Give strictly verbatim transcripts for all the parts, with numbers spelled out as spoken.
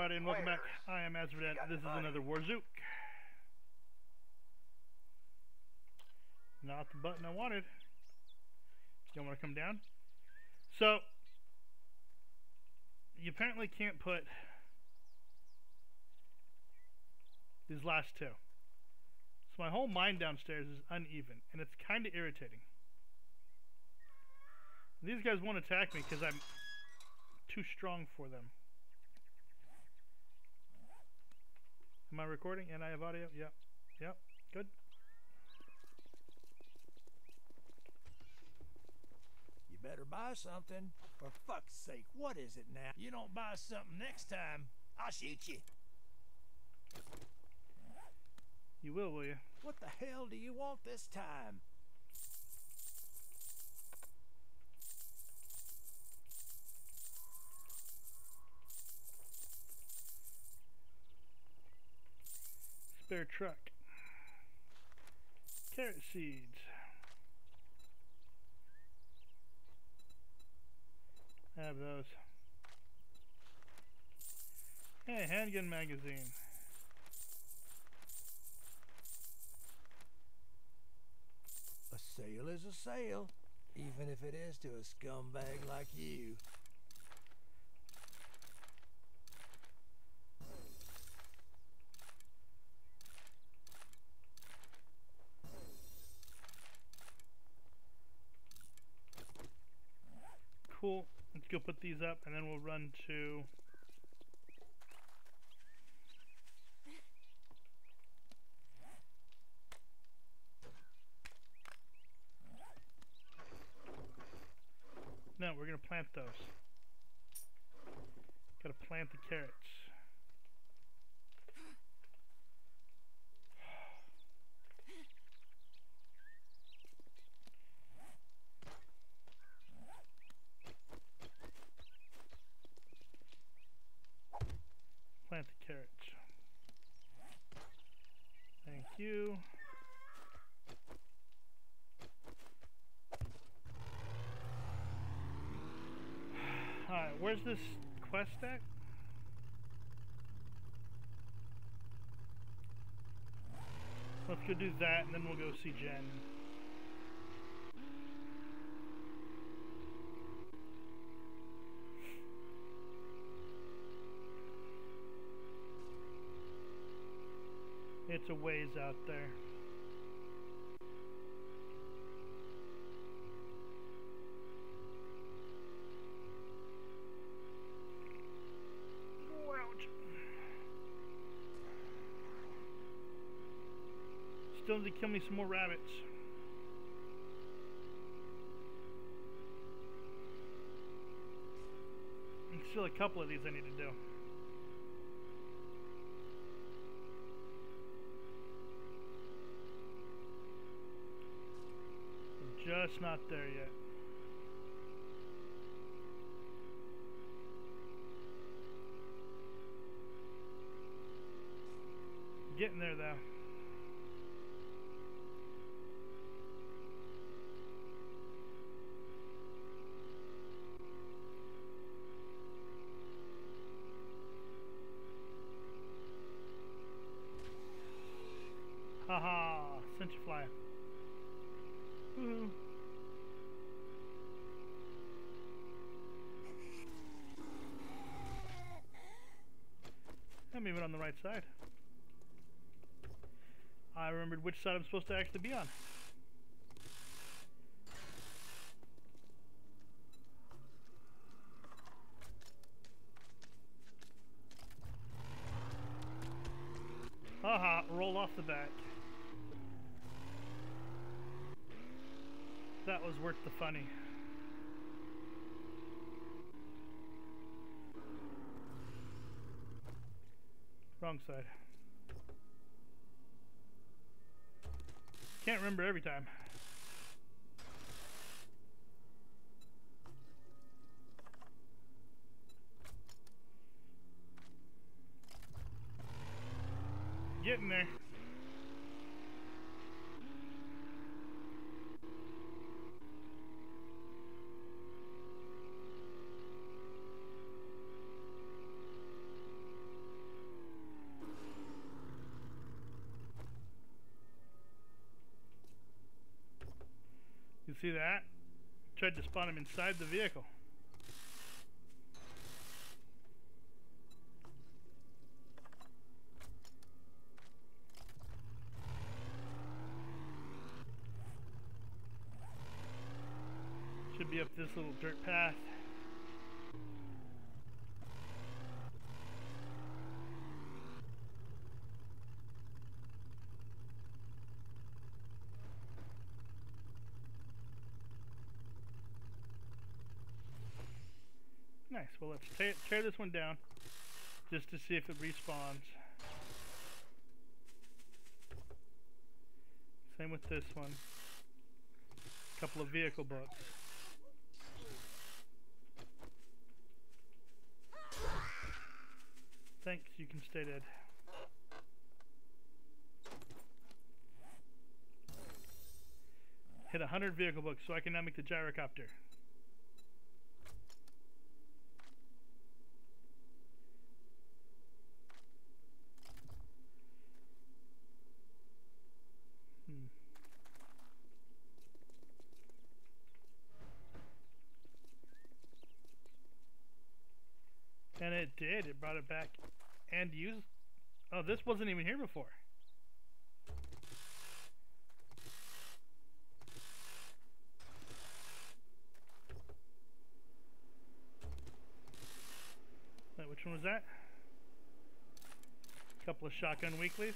everybody, and welcome back. I am Azradet. This is another War three zuk. Not the button I wanted. You don't want to come down? So, you apparently can't put these last two. So my whole mine downstairs is uneven, and it's kind of irritating. These guys won't attack me because I'm too strong for them. Am I recording? And I have audio? Yep. Yep. Good. You better buy something. For fuck's sake, what is it now? You don't buy something next time, I'll shoot you. You will, will you? What the hell do you want this time? Spare truck. Carrot seeds. I have those. Hey, handgun magazine. A sale is a sale, even if it is to a scumbag like you. Cool. Let's go put these up, and then we'll run to... No, we're going to plant those. Got to plant the carrots. Plant the carrots. Thank you. Alright, where's this quest at? Let's go do that, and then we'll go see Jen. It's a ways out there. Oh, ouch. Still need to kill me some more rabbits. And still a couple of these I need to do. Just not there yet. Getting there though. Haha, sent you flyer. Woohoo. I'm even on the right side. I remembered which side I'm supposed to actually be on. Haha, roll off the back. That was worth the funny. Wrong side. Can't remember every time. Getting there. See that? Tried to spawn him inside the vehicle. Should be up this little dirt path. Nice. Well, let's tear, tear this one down just to see if it respawns. Same with this one. A couple of vehicle books. Thanks, you can stay dead. Hit one hundred vehicle books so I can now make the gyrocopter. And it did. It brought it back and used. Oh, this wasn't even here before. Wait, which one was that? A couple of shotgun weeklies.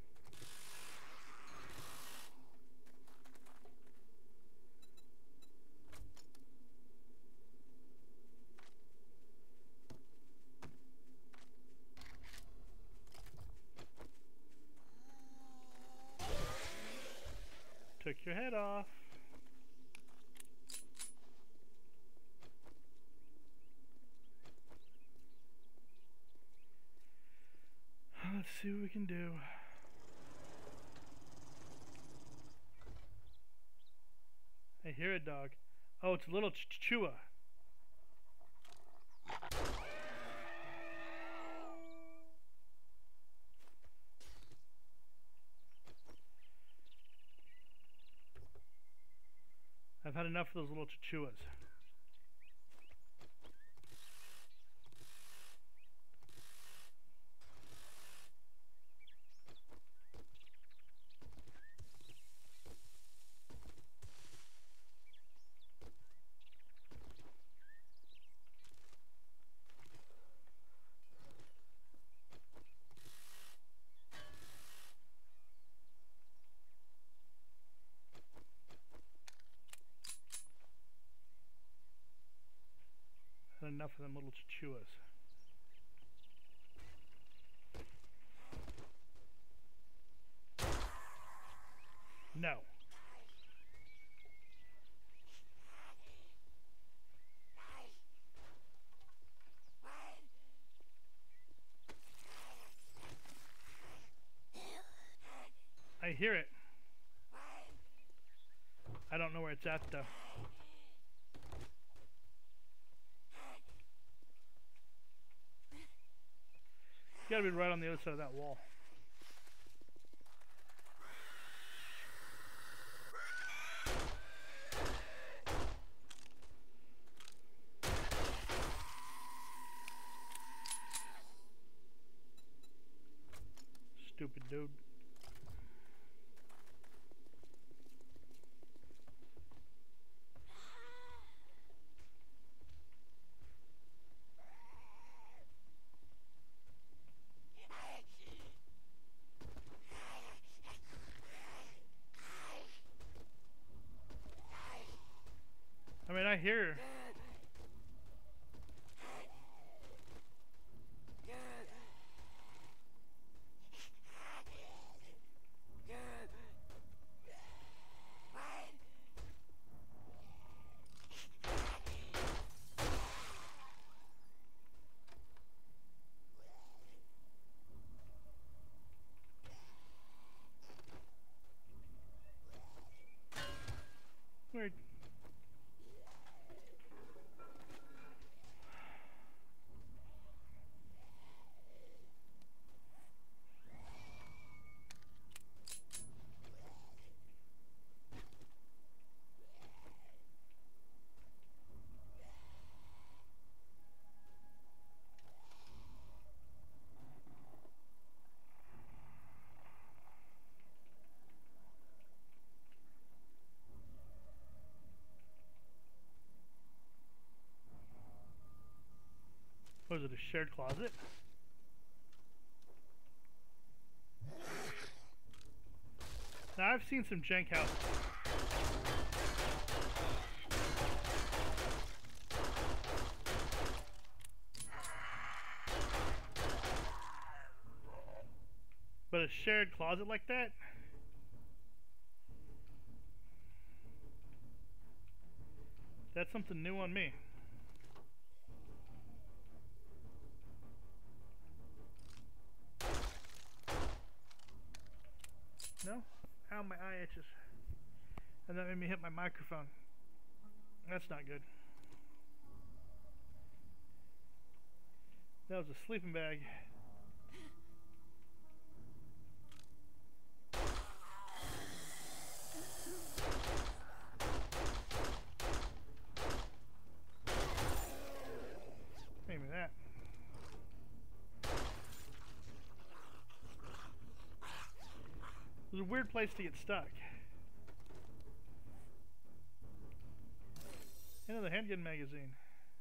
Took your head off. Let's see what we can do. I hear a dog. Oh, it's a little ch-chua. I've had enough of those little chihuahuas. Enough of them little chihuahuas. No. I hear it. I don't know where it's at though. You gotta be right on the other side of that wall. Stupid dude. I mean, I hear. Weird. shared closet. Now I've seen some jank houses. But a shared closet like that? That's something new on me. No? Ow, my eye itches. And that made me hit my microphone. That's not good. That was a sleeping bag. Maybe that. It was a weird place to get stuck. Another handgun magazine.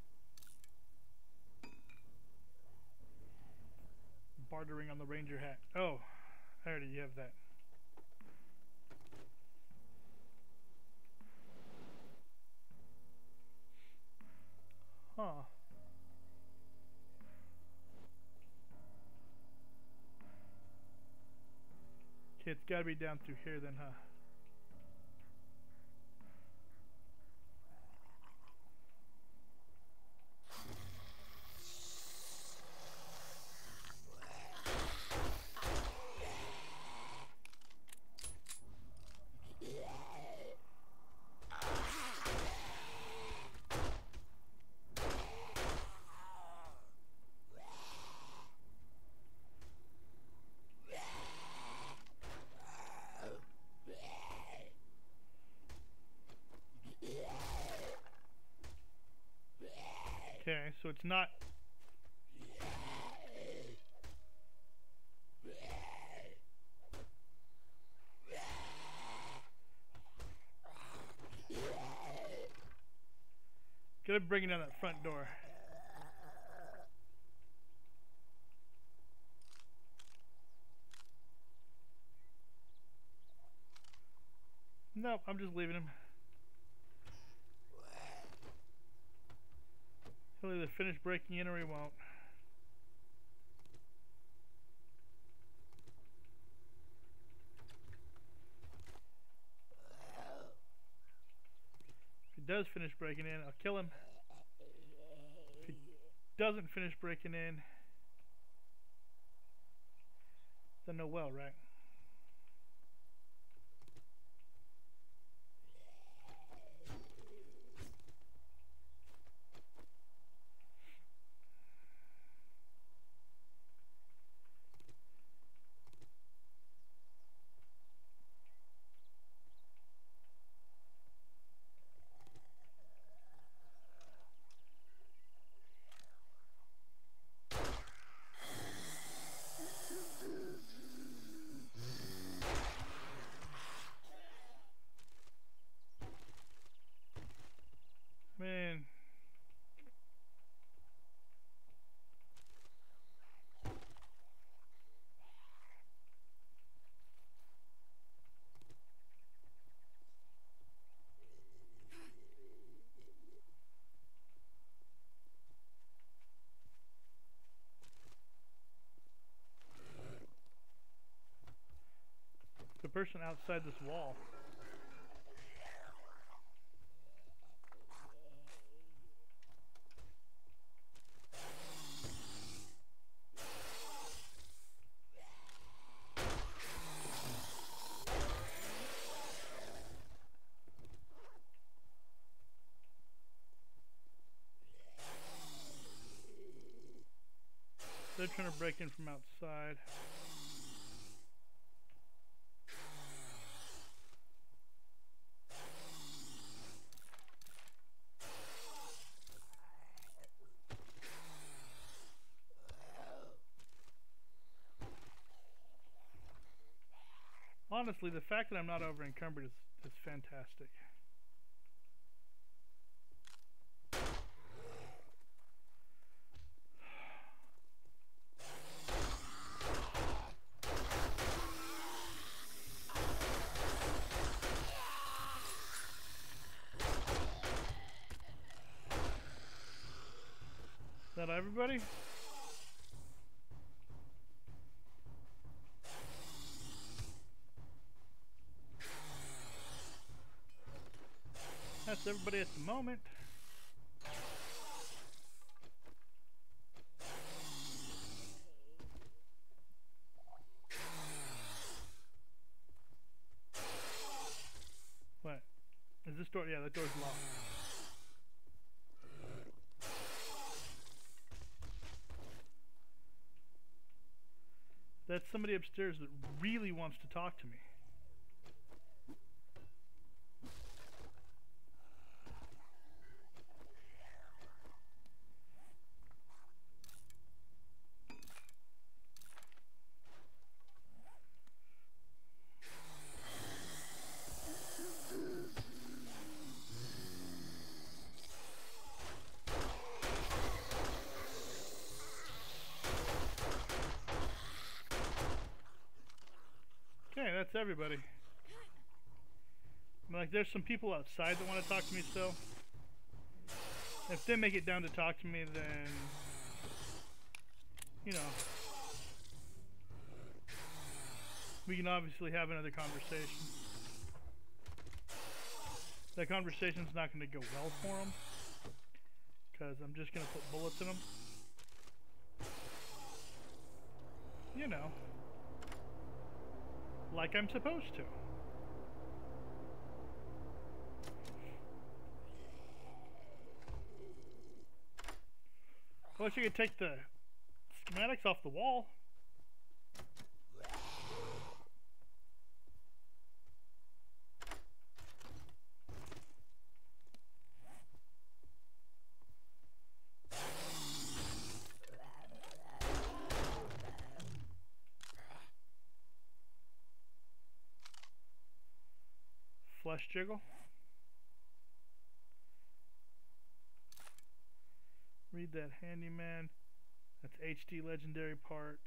Bartering on the ranger hat. Oh, I already have that. Huh. Okay, it's gotta be down through here then, huh? Okay, so it's not... Gotta bring it down that front door. Nope, I'm just leaving him. He'll either finish breaking in or he won't. If he does finish breaking in, I'll kill him. If he doesn't finish breaking in, then no well, right? Man. The person outside this wall. They're trying to break in from outside. Honestly, the fact that I'm not over encumbered is, is fantastic. everybody? That's everybody at the moment. What? Is this door? Yeah, that door's locked. That's somebody upstairs that really wants to talk to me. Okay, that's everybody. I mean, like, there's some people outside that want to talk to me still. If they make it down to talk to me, then, you know, we can obviously have another conversation. That conversation's not going to go well for them, because I'm just going to put bullets in them. You know. Like I'm supposed to. I wish I could take the schematics off the wall. Flesh jiggle. Read that handyman. That's H D legendary parts.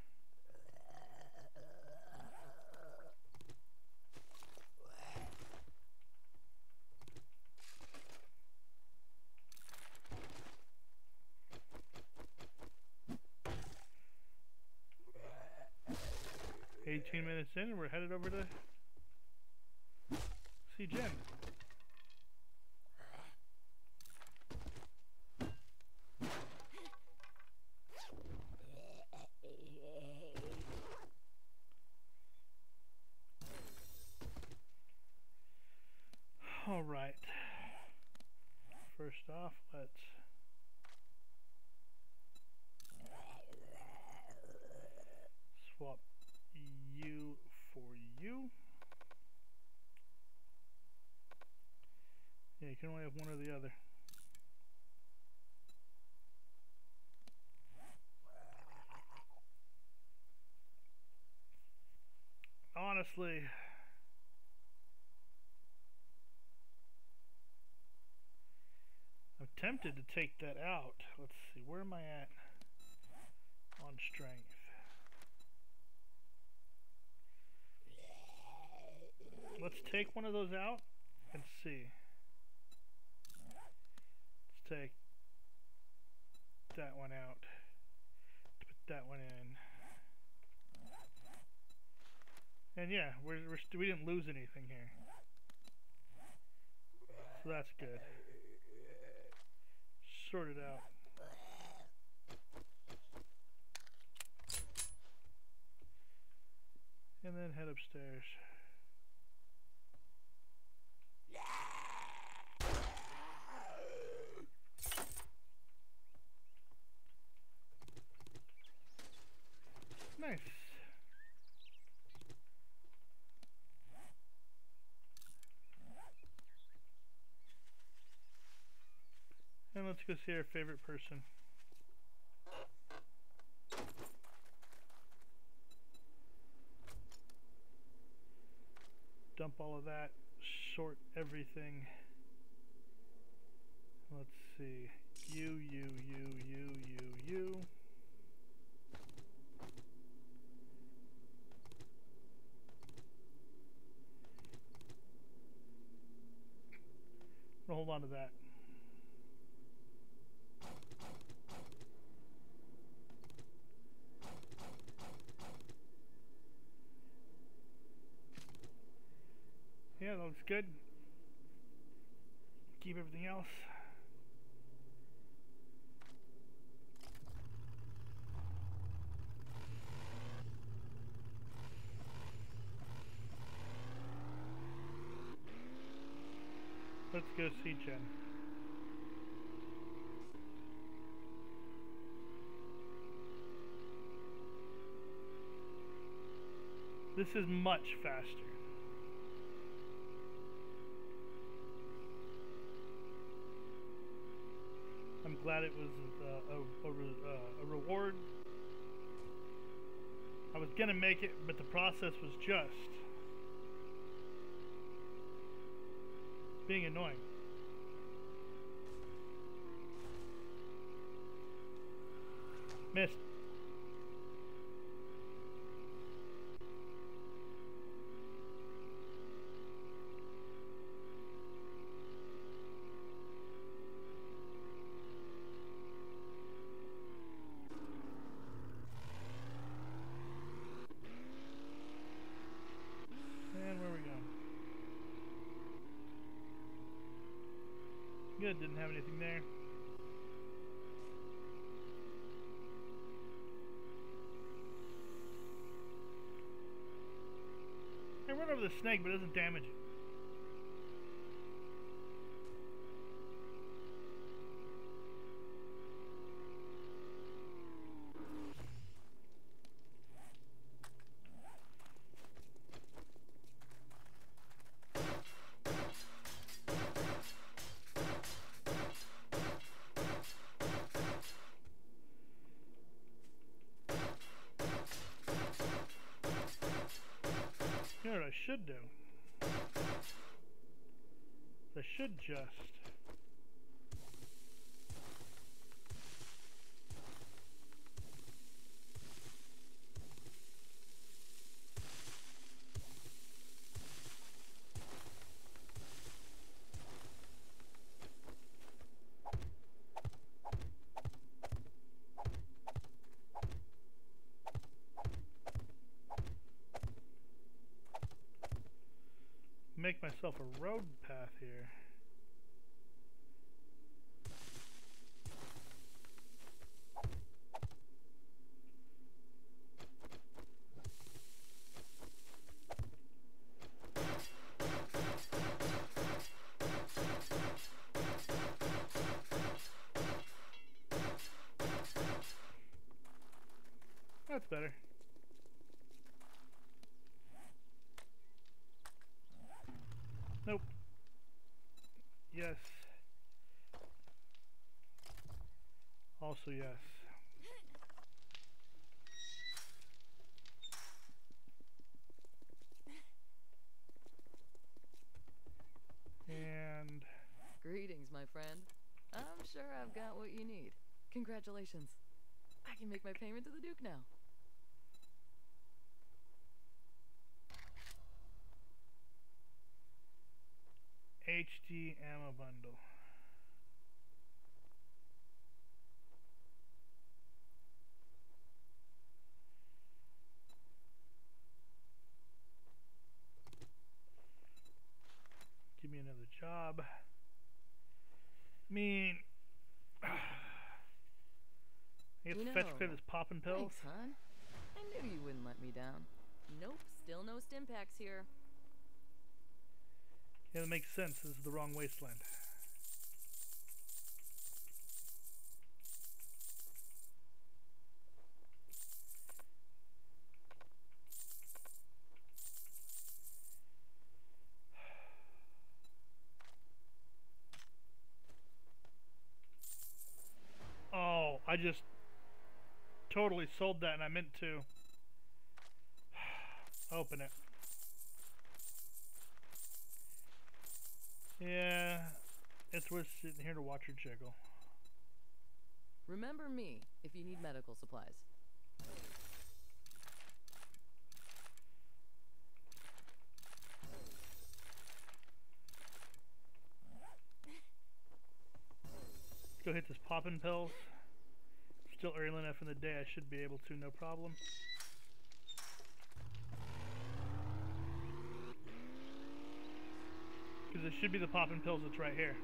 eighteen minutes in and we're headed over to see Jen. All right. First off, let's swap you for you. Yeah, you can only have one or the other. Honestly, I'm tempted to take that out. Let's see, where am I at on strength? Let's take one of those out and see. Let's take that one out. Put that one in. And yeah, we're, we're st we didn't lose anything here. So that's good. Sort it out. And then head upstairs. Nice. And let's go see our favorite person. Dump all of that. Sort everything. Let's see. You, you, you, you, you, you. I'm gonna hold on to that. That looks good. Keep everything else. Let's go see Jen. This is much faster. I'm glad it was uh, a, a, uh, a reward. I was gonna make it, but the process was just being annoying. Missed. And where are we going? Good, didn't have anything there. I run over the snake, but it doesn't damage it. You know what I should do? I should just make myself a road path here. That's better. Nope. Yes. Also yes. And... Greetings, my friend. I'm sure I've got what you need. Congratulations. I can make my payment to the Duke now. H D ammo bundle. Give me another job. I mean, I get You to fetch know, credit as popping pills. Thanks, hon. I knew you wouldn't let me down. Nope, still no stim packs here. Yeah, that makes sense. This is the wrong wasteland. Oh, I just totally sold that and I meant to open it. Yeah, it's worth sitting here to watch her jiggle. Remember me if you need medical supplies. Go hit this poppin' pills. Still early enough in the day, I should be able to, no problem. Because it should be the popping pills that's right here.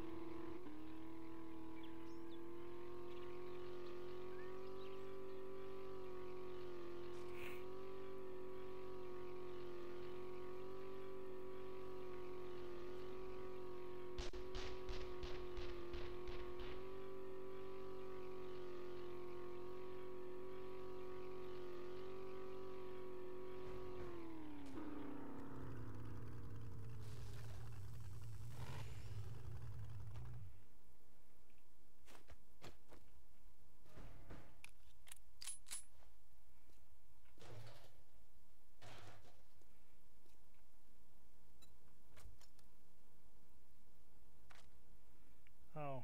Oh.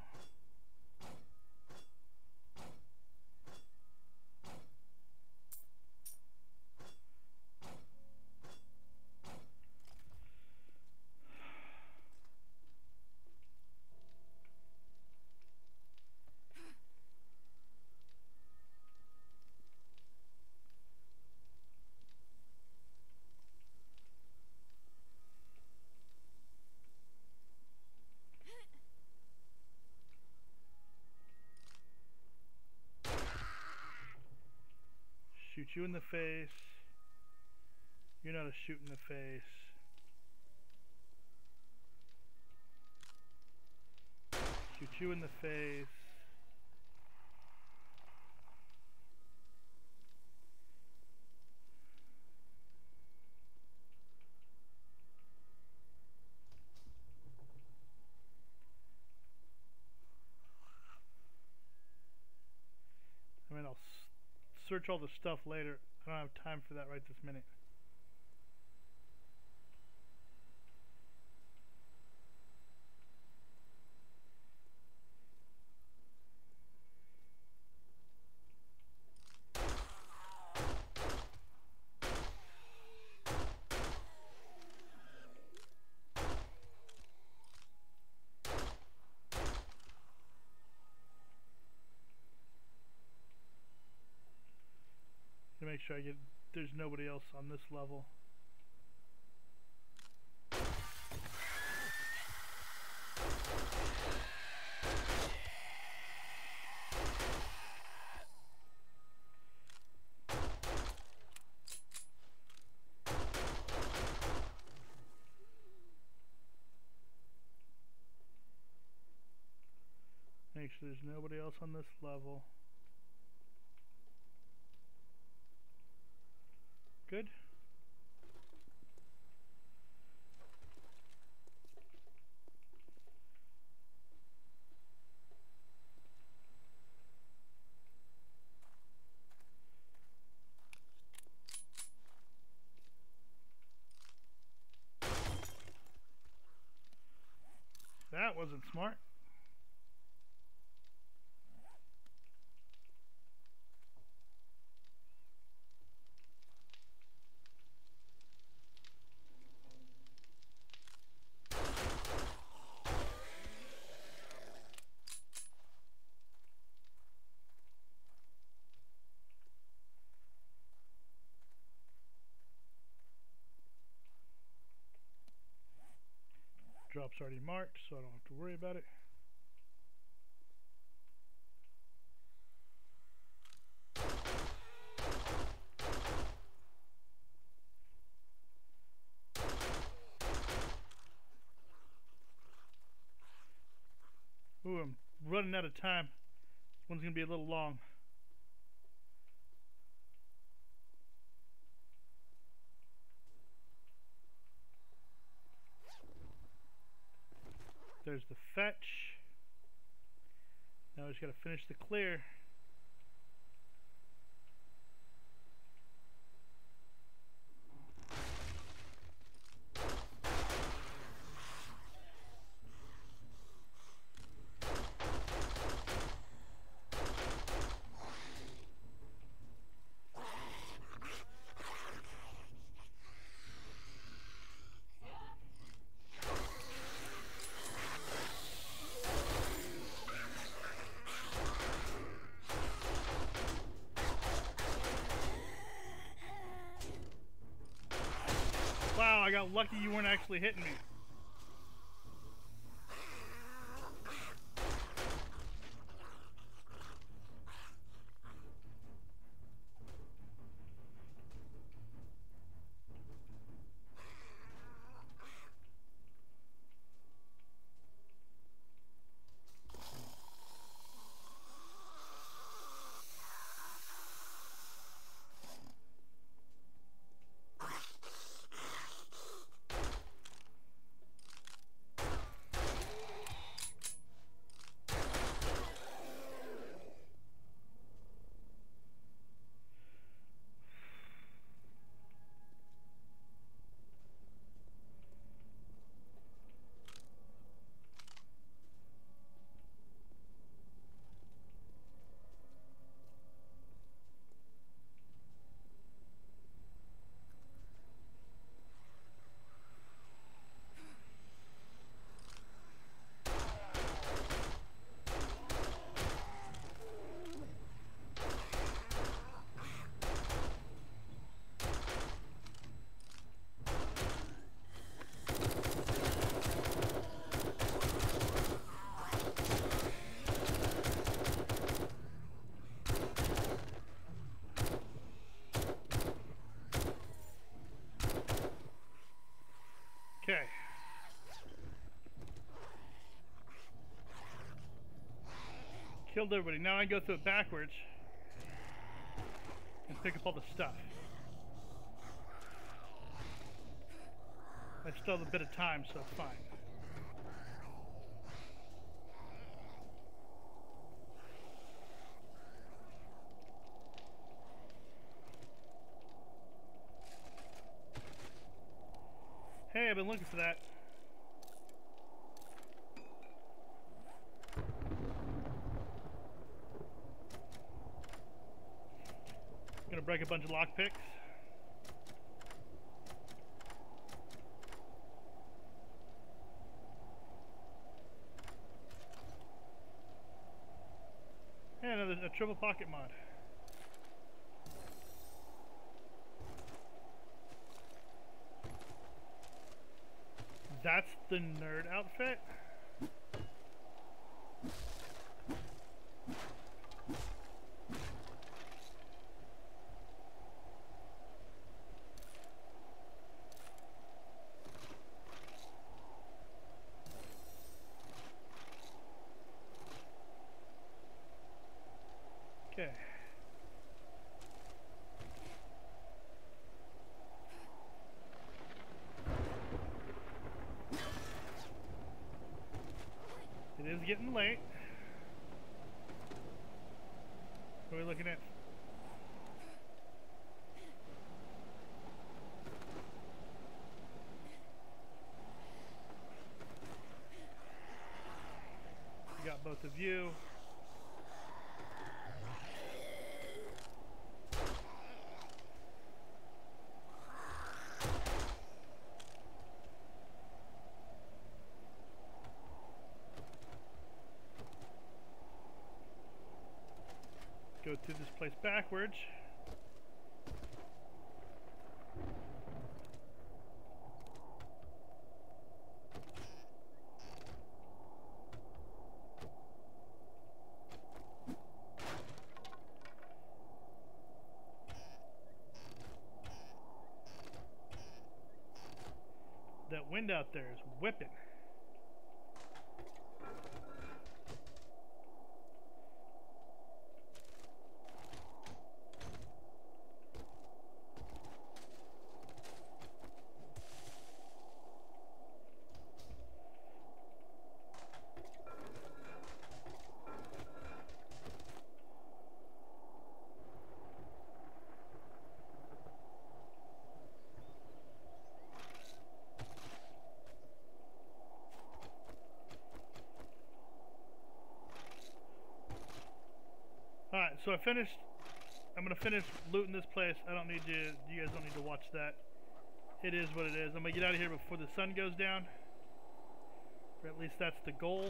Shoot you in the face. You're not a shoot in the face. Shoot you in the face. I mean, I'll s search all the stuff later. I don't have time for that right this minute. To make sure I get, there's nobody else on this level. Make sure there's nobody else on this level. Good. That wasn't smart. Drop's already marked, so I don't have to worry about it. Ooh, I'm running out of time. This one's gonna be a little long. There's the fetch. Now I just gotta finish the clear. Wow, I got lucky you weren't actually hitting me. Killed everybody. Now I can go through it backwards and pick up all the stuff. I still have a bit of time, so it's fine. Hey, I've been looking for that. Gonna break a bunch of lockpicks. Hey, another a triple pocket mod. That's the nerd outfit? Okay. It is getting late. What are we looking at? We got both of you. Go through this place backwards. That wind out there is whipping. Alright, so I finished. I'm gonna finish looting this place. I don't need you. You guys don't need to watch that. It is what it is. I'm gonna get out of here before the sun goes down. Or at least that's the goal.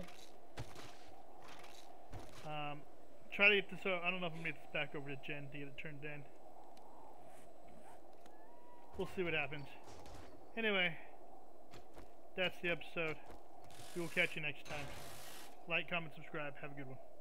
Um, try to get this. So I don't know if I'm gonna get this back over to Jen to get it turned in. We'll see what happens. Anyway, that's the episode. We will catch you next time. Like, comment, subscribe. Have a good one.